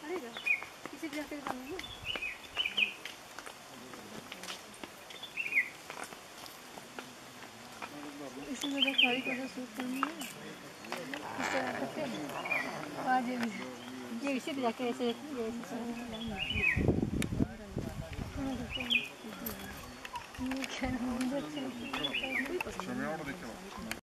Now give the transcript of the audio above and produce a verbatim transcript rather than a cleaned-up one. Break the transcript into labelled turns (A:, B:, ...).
A: पड़ेगा किसी भी जाके बनाएंगे इसी में सारी को सूट करनी है इस तरह करके आज ये इसी पे जाके ऐसे ये ऐसे